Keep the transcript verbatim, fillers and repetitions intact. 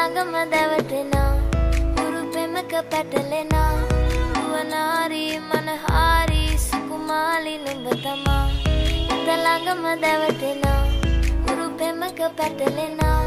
ළඟම දැවටෙනා උරු පෙමක පැටලෙනා වනාරි මනහාරි සුකුමාලි නුඹ තමා හිත ළඟම දැවටෙනා උරු පෙමක පැටලෙනා